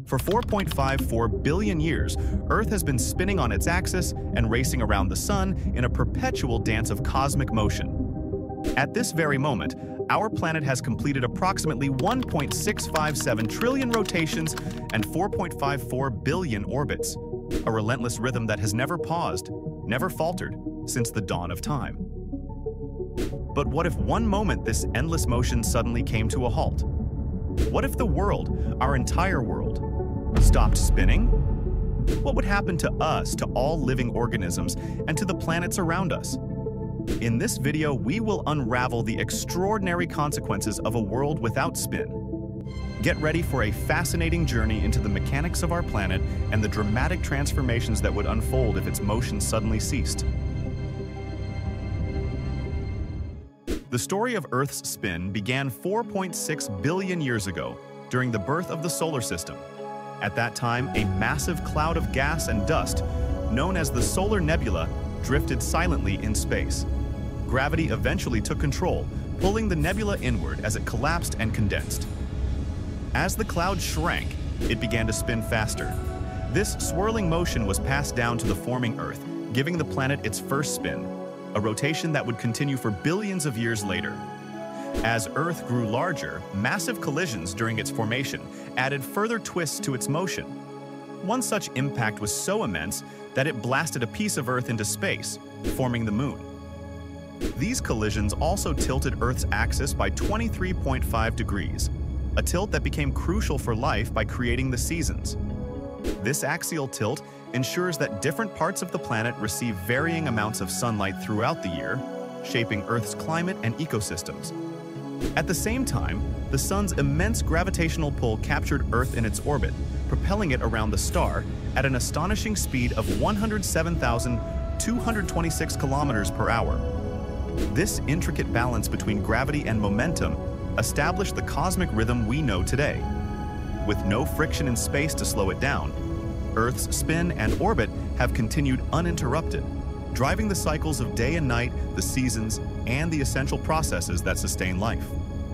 For 4.54 billion years, Earth has been spinning on its axis and racing around the Sun in a perpetual dance of cosmic motion. At this very moment, our planet has completed approximately 1.657 trillion rotations and 4.54 billion orbits, a relentless rhythm that has never paused, never faltered, since the dawn of time. But what if one moment this endless motion suddenly came to a halt? What if the world, our entire world, stopped spinning? What would happen to us, to all living organisms, and to the planets around us? In this video, we will unravel the extraordinary consequences of a world without spin. Get ready for a fascinating journey into the mechanics of our planet and the dramatic transformations that would unfold if its motion suddenly ceased. The story of Earth's spin began 4.6 billion years ago, during the birth of the solar system. At that time, a massive cloud of gas and dust, known as the solar nebula, drifted silently in space. Gravity eventually took control, pulling the nebula inward as it collapsed and condensed. As the cloud shrank, it began to spin faster. This swirling motion was passed down to the forming Earth, giving the planet its first spin, a rotation that would continue for billions of years later. As Earth grew larger, massive collisions during its formation added further twists to its motion. One such impact was so immense that it blasted a piece of Earth into space, forming the Moon. These collisions also tilted Earth's axis by 23.5 degrees, a tilt that became crucial for life by creating the seasons. This axial tilt ensures that different parts of the planet receive varying amounts of sunlight throughout the year, shaping Earth's climate and ecosystems. At the same time, the Sun's immense gravitational pull captured Earth in its orbit, propelling it around the star at an astonishing speed of 107,226 kilometers per hour. This intricate balance between gravity and momentum established the cosmic rhythm we know today. With no friction in space to slow it down, Earth's spin and orbit have continued uninterrupted, driving the cycles of day and night, the seasons, and the essential processes that sustain life.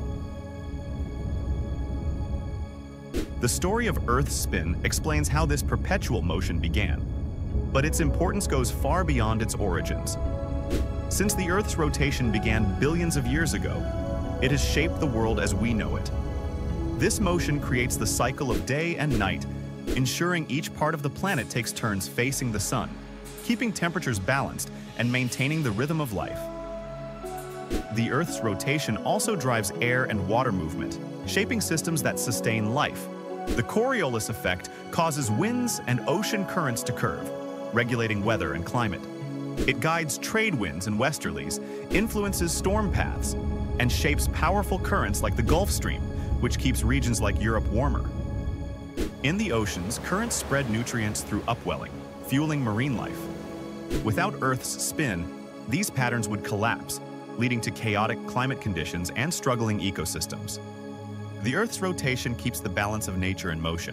The story of Earth's spin explains how this perpetual motion began, but its importance goes far beyond its origins. Since the Earth's rotation began billions of years ago, it has shaped the world as we know it. This motion creates the cycle of day and night, ensuring each part of the planet takes turns facing the sun, keeping temperatures balanced and maintaining the rhythm of life. The Earth's rotation also drives air and water movement, shaping systems that sustain life. The Coriolis effect causes winds and ocean currents to curve, regulating weather and climate. It guides trade winds and westerlies, influences storm paths, and shapes powerful currents like the Gulf Stream, which keeps regions like Europe warmer. In the oceans, currents spread nutrients through upwelling, fueling marine life. Without Earth's spin, these patterns would collapse, leading to chaotic climate conditions and struggling ecosystems. The Earth's rotation keeps the balance of nature in motion.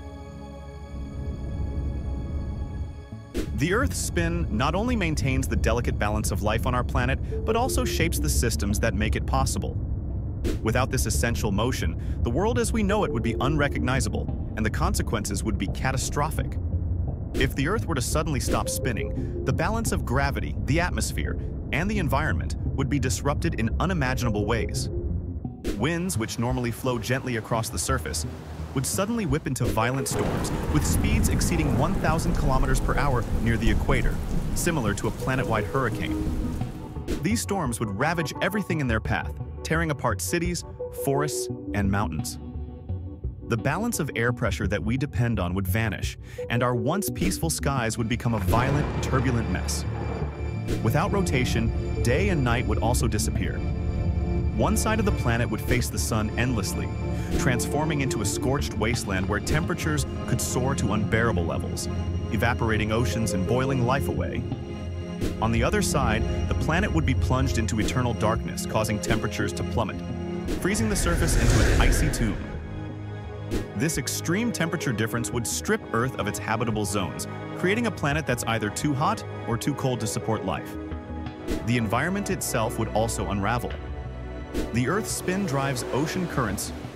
The Earth's spin not only maintains the delicate balance of life on our planet, but also shapes the systems that make it possible. Without this essential motion, the world as we know it would be unrecognizable, and the consequences would be catastrophic. If the Earth were to suddenly stop spinning, the balance of gravity, the atmosphere, and the environment would be disrupted in unimaginable ways. Winds, which normally flow gently across the surface, would suddenly whip into violent storms with speeds exceeding 1,000 kilometers per hour near the equator, similar to a planet-wide hurricane. These storms would ravage everything in their path, tearing apart cities, forests, and mountains. The balance of air pressure that we depend on would vanish, and our once peaceful skies would become a violent, turbulent mess. Without rotation, day and night would also disappear. One side of the planet would face the sun endlessly, transforming into a scorched wasteland where temperatures could soar to unbearable levels, evaporating oceans and boiling life away. On the other side, the planet would be plunged into eternal darkness, causing temperatures to plummet, freezing the surface into an icy tomb. This extreme temperature difference would strip Earth of its habitable zones, creating a planet that's either too hot or too cold to support life. The environment itself would also unravel. The Earth's spin drives ocean currents,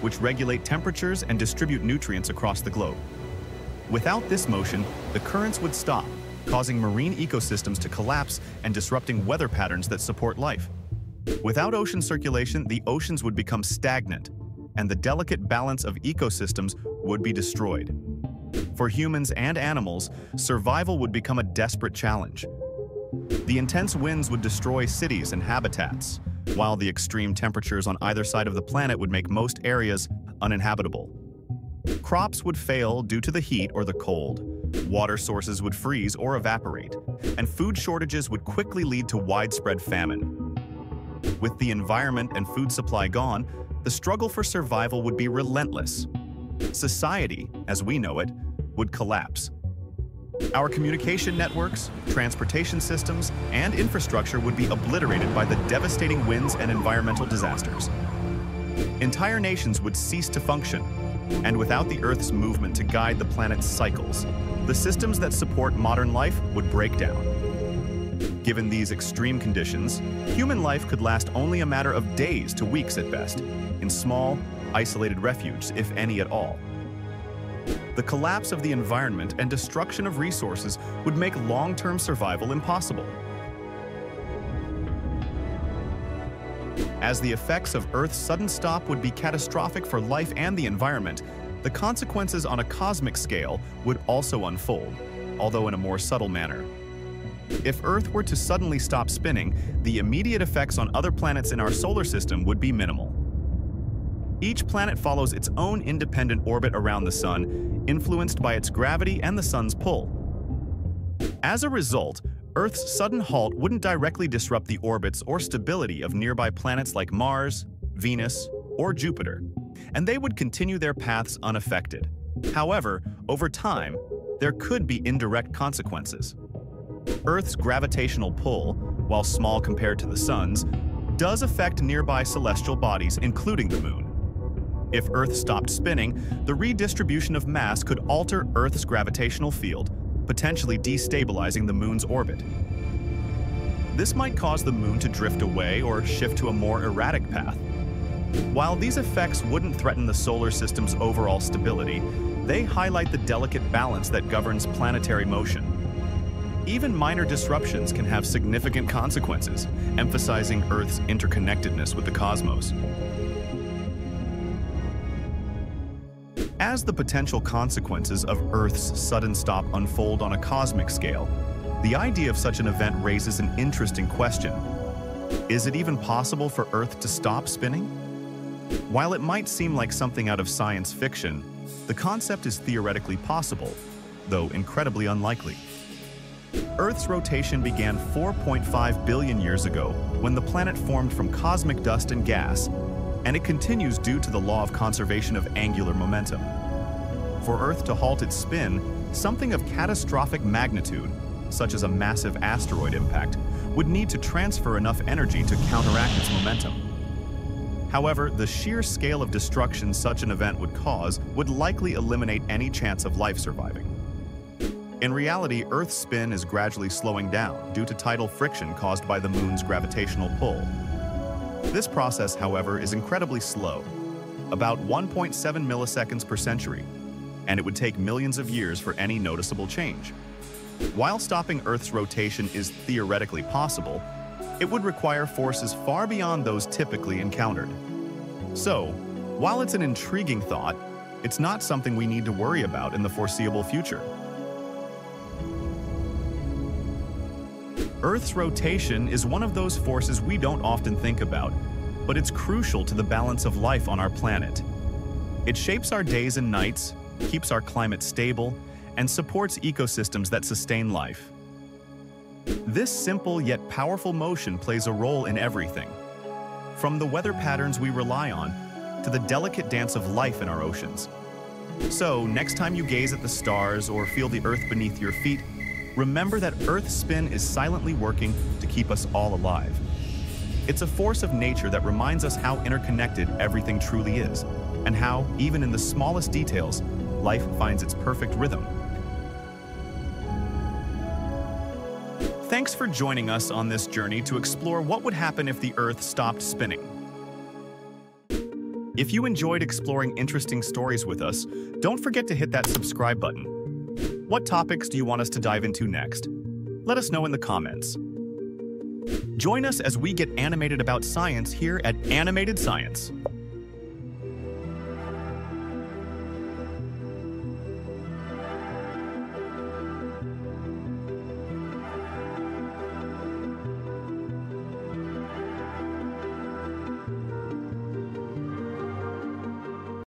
which regulate temperatures and distribute nutrients across the globe. Without this motion, the currents would stop, causing marine ecosystems to collapse and disrupting weather patterns that support life. Without ocean circulation, the oceans would become stagnant, and the delicate balance of ecosystems would be destroyed. For humans and animals, survival would become a desperate challenge. The intense winds would destroy cities and habitats, while the extreme temperatures on either side of the planet would make most areas uninhabitable. Crops would fail due to the heat or the cold, water sources would freeze or evaporate, and food shortages would quickly lead to widespread famine. With the environment and food supply gone, the struggle for survival would be relentless. Society, as we know it, would collapse. Our communication networks, transportation systems, and infrastructure would be obliterated by the devastating winds and environmental disasters. Entire nations would cease to function, and without the Earth's movement to guide the planet's cycles, the systems that support modern life would break down. Given these extreme conditions, human life could last only a matter of days to weeks at best, in small, isolated refuges, if any at all. The collapse of the environment and destruction of resources would make long-term survival impossible. As the effects of Earth's sudden stop would be catastrophic for life and the environment, the consequences on a cosmic scale would also unfold, although in a more subtle manner. If Earth were to suddenly stop spinning, the immediate effects on other planets in our solar system would be minimal. Each planet follows its own independent orbit around the Sun, influenced by its gravity and the Sun's pull. As a result, Earth's sudden halt wouldn't directly disrupt the orbits or stability of nearby planets like Mars, Venus, or Jupiter, and they would continue their paths unaffected. However, over time, there could be indirect consequences. Earth's gravitational pull, while small compared to the Sun's, does affect nearby celestial bodies, including the Moon. If Earth stopped spinning, the redistribution of mass could alter Earth's gravitational field, potentially destabilizing the Moon's orbit. This might cause the Moon to drift away or shift to a more erratic path. While these effects wouldn't threaten the solar system's overall stability, they highlight the delicate balance that governs planetary motion. Even minor disruptions can have significant consequences, emphasizing Earth's interconnectedness with the cosmos. As the potential consequences of Earth's sudden stop unfold on a cosmic scale, the idea of such an event raises an interesting question. Is it even possible for Earth to stop spinning? While it might seem like something out of science fiction, the concept is theoretically possible, though incredibly unlikely. Earth's rotation began 4.5 billion years ago when the planet formed from cosmic dust and gas, and it continues due to the law of conservation of angular momentum. For Earth to halt its spin, something of catastrophic magnitude, such as a massive asteroid impact, would need to transfer enough energy to counteract its momentum. However, the sheer scale of destruction such an event would cause would likely eliminate any chance of life surviving. In reality, Earth's spin is gradually slowing down due to tidal friction caused by the Moon's gravitational pull. This process, however, is incredibly slow, about 1.7 milliseconds per century, and it would take millions of years for any noticeable change. While stopping Earth's rotation is theoretically possible, it would require forces far beyond those typically encountered. So, while it's an intriguing thought, it's not something we need to worry about in the foreseeable future. Earth's rotation is one of those forces we don't often think about, but it's crucial to the balance of life on our planet. It shapes our days and nights, keeps our climate stable, and supports ecosystems that sustain life. This simple yet powerful motion plays a role in everything, from the weather patterns we rely on to the delicate dance of life in our oceans. So, next time you gaze at the stars or feel the Earth beneath your feet, remember that Earth's spin is silently working to keep us all alive. It's a force of nature that reminds us how interconnected everything truly is, and how, even in the smallest details, life finds its perfect rhythm. Thanks for joining us on this journey to explore what would happen if the Earth stopped spinning. If you enjoyed exploring interesting stories with us, don't forget to hit that subscribe button. What topics do you want us to dive into next? Let us know in the comments. Join us as we get animated about science here at Animated Science.